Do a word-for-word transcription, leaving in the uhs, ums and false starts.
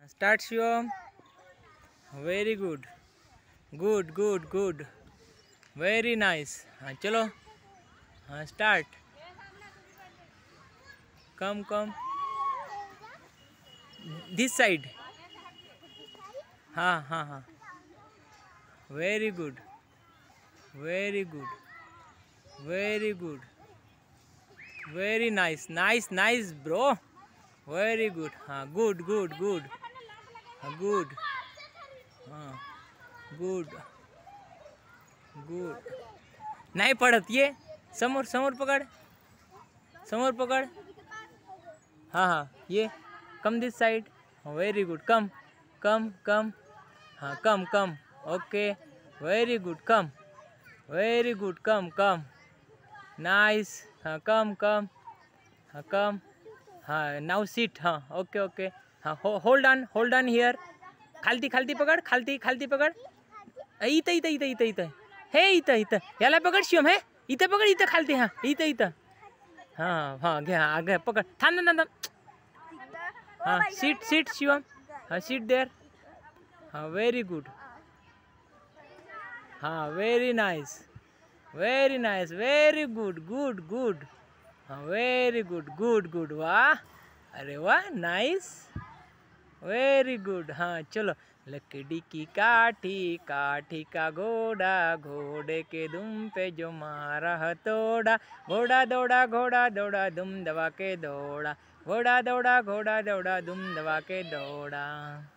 Start Shivam. Very good good good good very nice. हाँ चलो, हाँ start. Come come this side. हाँ हाँ हाँ very good very good very good very nice nice nice bro, very good. हाँ good good good good हाँ good good. नहीं पड़त ये, समोर समोर पकड़, समोर पकड़। हाँ हाँ ये come this side. Very good, come come come. हाँ come come okay very good, come very good, come come nice. हाँ कम कम हाँ कम हाँ नाउ सीट। हाँ ओके ओके हाँ hold on hold on here. खालती खालती पकड, खालती खालती पकड। इथं इथं इथं इथं इथं हे इथं इथं याला पकड शिवम, हे इथं पकड, इथं खालती। हाँ इथं इथं हाँ हाँ घे, हाँ घे पकड, थांब थांब थांब। हाँ सीट सीट शिवम, हाँ सीट देर। हाँ वेरी गुड, हाँ very nice very nice very good good good. हाँ वेरी गुड गुड गुड, वाह अरे वाह नाइस वेरी गुड। हाँ चलो। लकड़ी की काठी काठी का घोड़ा, घोड़े के दुम पे जो मारा हथौड़ा, घोड़ा दौड़ा घोड़ा दौड़ा दुम दबा के दौड़ा, घोड़ा दौड़ा घोड़ा दौड़ा दुम दबा के दौड़ा।